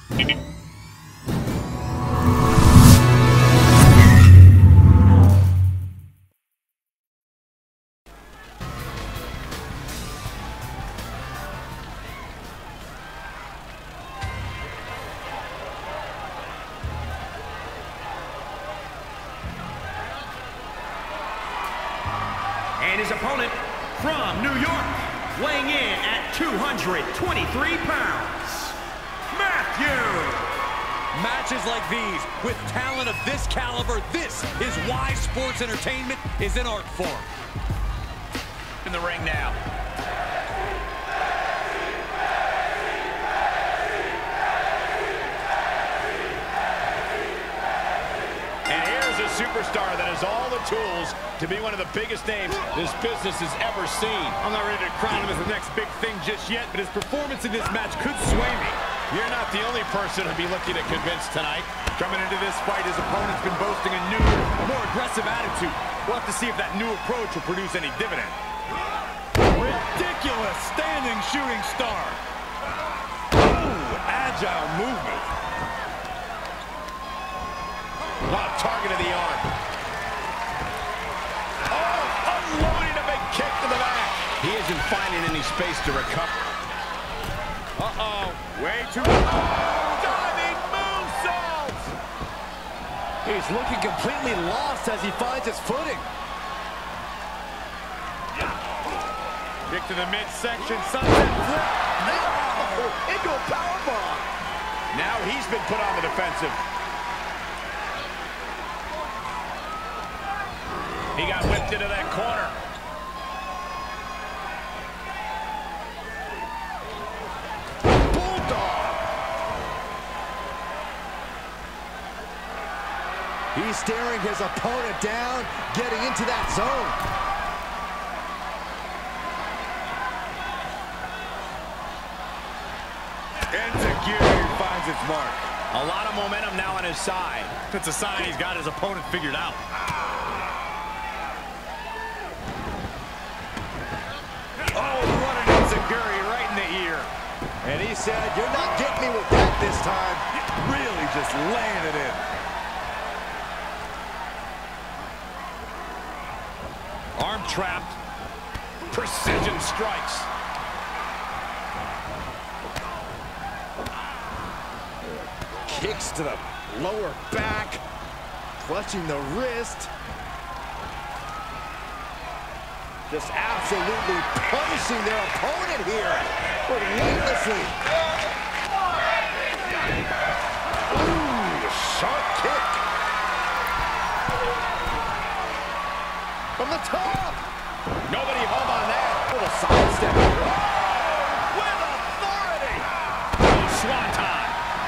And his opponent from New York, weighing in at 223 pounds, Matthew. Matches like these, with talent of this caliber, this is why sports entertainment is an art form. In the ring now. Superstar that has all the tools to be one of the biggest names this business has ever seen. I'm not ready to crown him as the next big thing just yet, but his performance in this match could sway me. You're not the only person to be looking to convince tonight. Coming into this fight, his opponent's been boasting a new, more aggressive attitude. We'll have to see if that new approach will produce any dividend. Ridiculous standing shooting star. Ooh, agile movement. Target of the arm. Oh, unloading a big kick to the back. He isn't finding any space to recover. Uh-oh, way too much. Diving moonsault. He's looking completely lost as he finds his footing. Kick to the midsection, sunset flip. No! Into a powerbomb. Now he's been put on the defensive. He got whipped into that corner. Bulldog. He's staring his opponent down, getting into that zone. Enziguri finds its mark. A lot of momentum now on his side. That's a sign he's got his opponent figured out. Oh, what an enziguri right in the ear. And he said, "You're not getting me with that this time." Really just laying it in. Arm trapped. Precision strikes. Kicks to the lower back, clutching the wrist. Just absolutely punishing their opponent here relentlessly. Ooh, sharp kick. From the top. Nobody home on that. Little sidestep. With authority. Oh, swanton.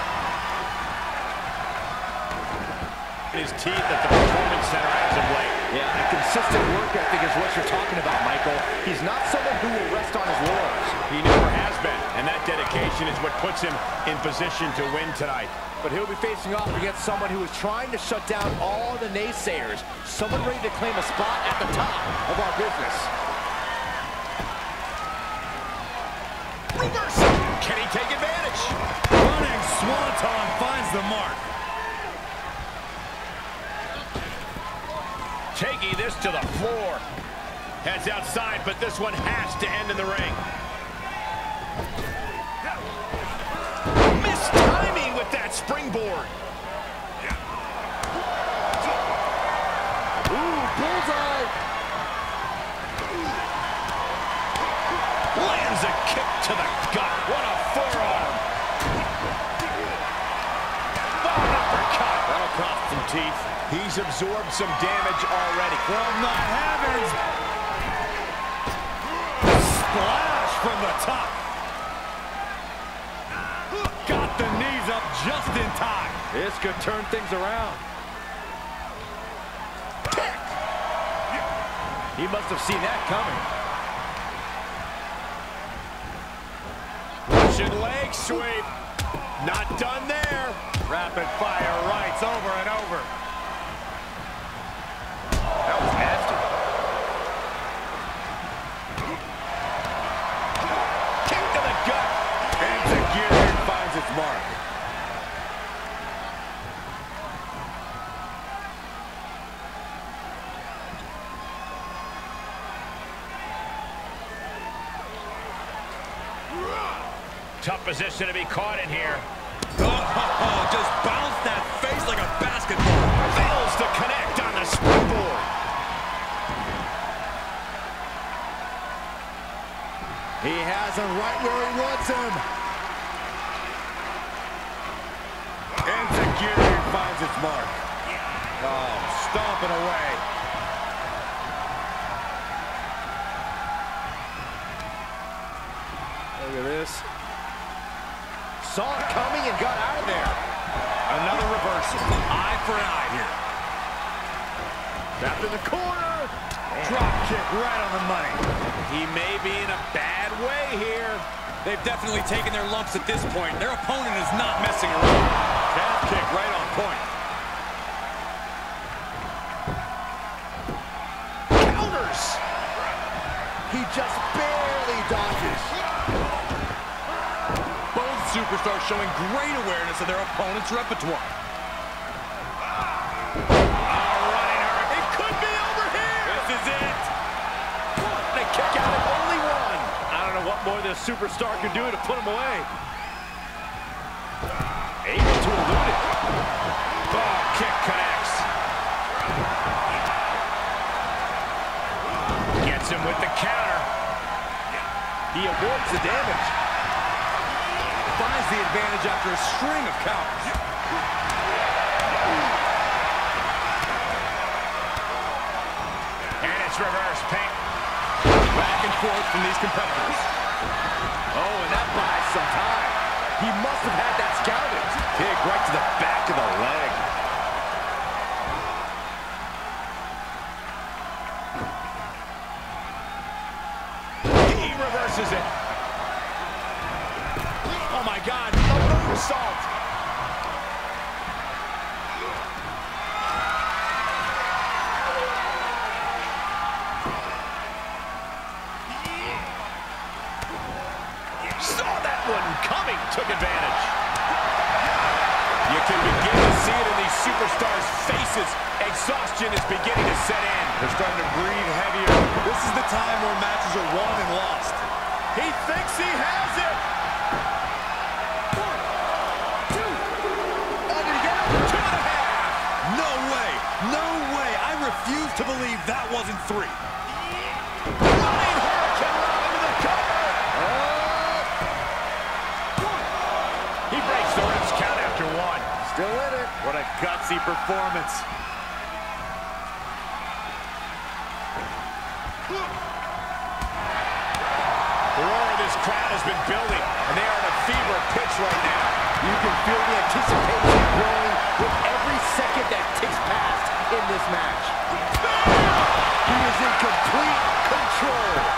His teeth at the performance center as of late. Yeah, a consistent work ethic is what you're talking about, Michael. He's not someone who will rest on his laurels. He never has been, and that dedication is what puts him in position to win tonight. But he'll be facing off against someone who is trying to shut down all the naysayers, someone ready to claim a spot at the top of our business. Reversal! Can he take advantage? Running swanton finds the mark. Taking this to the floor. Heads outside, but this one has to end in the ring. Missed timing with that springboard. Ooh, bullseye. Lands a kick to the gut. What a forearm. Oh, uppercut. That'll cost some teeth. He's absorbed some damage already. From the heavens. Splash from the top. Got the knees up just in time. This could turn things around. He must have seen that coming. Russian leg sweep. Not done there. Rapid fire rights over and over. That was nasty. Kick to the gut. Enziguri finds its mark. Tough position to be caught in here. Oh, just bounced that face like a basketball. Fails to connect on the springboard. He has him right where he wants him. Insecurity finds its mark. Oh, stomping away. Look at this. Saw it coming and got out of there. Another reversal. Eye for an eye here. Trapped in the corner. Drop kick right on the money. He may be in a bad way here. They've definitely taken their lumps at this point. Their opponent is not messing around. Calf kick right on point. Counters. He just barely dodges. Both superstars showing great awareness of their opponent's repertoire. It could be over here. This is it. They kick out at only one. I don't know what more this superstar can do to put him away. Able to elude it. Oh, kick connects. Gets him with the counter. He avoids the damage. Finds the advantage after a string of counters. And it's reverse pink. Back and forth from these competitors. Oh, and that buys some time. He must have had that scouted. Kick right to the back of the leg. He reverses it. Oh my God, a moonsault. Saw that one coming. Took advantage. You can begin to see it in these superstars' faces. Exhaustion is beginning to set in. They're starting to breathe heavier. This is the time where matches are won and lost. He thinks he has it. 1, 2. Oh, did he get it? 2.5. No way. No way. I refuse to believe that wasn't 3. Running hurricane into the cover. He breaks the ref's count after 1. Still in it. What a gutsy performance. The roar of this crowd has been building, and they are in a fever pitch right now. You can feel the anticipation growing with every second that ticks past in this match. He is in complete control.